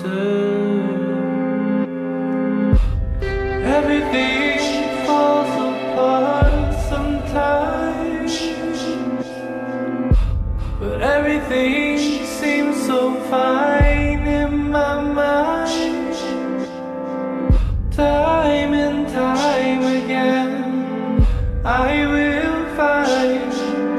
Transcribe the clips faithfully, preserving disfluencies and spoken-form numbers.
Everything falls apart sometimes, but everything seems so fine in my mind. Time and time again, I will find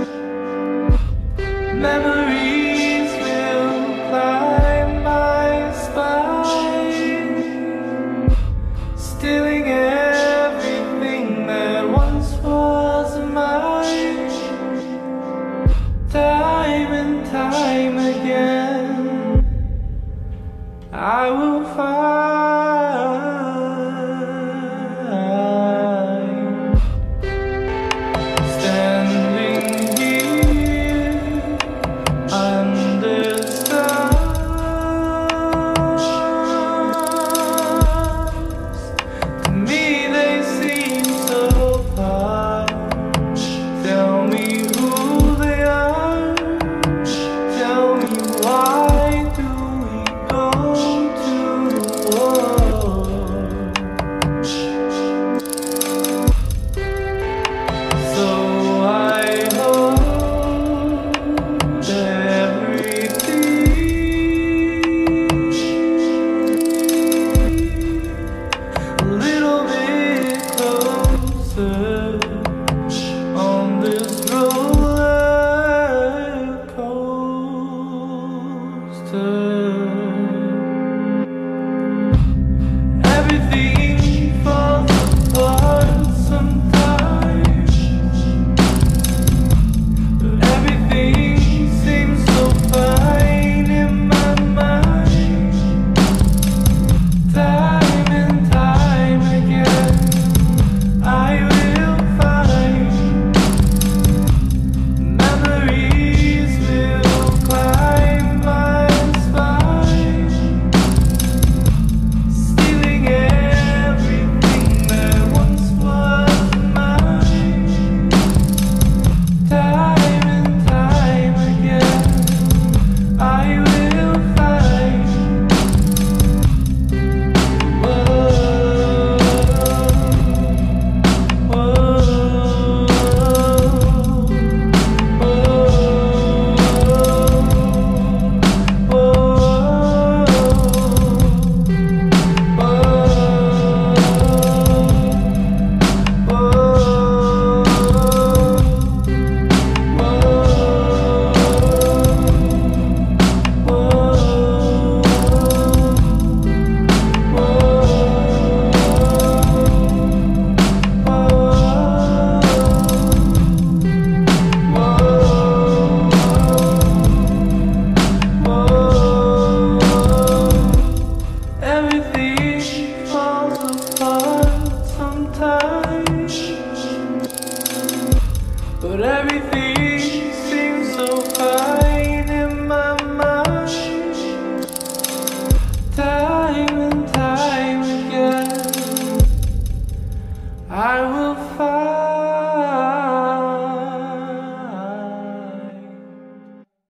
memories will climb my spine, stealing everything that once was mine. Time and time again, I will find. Standing here under stars, to me they seem so far. Tell me who they are, tell me why do we go to war? So I hold everything a little bit closer on this roller coaster. Everything falls apart sometimes, but everything seems so fine in my mind. Time and time again, I will find memories will climb my spine, stealing everything that once was mine. Time and time again, I will find. Whoa, everything falls apart sometimes, but everything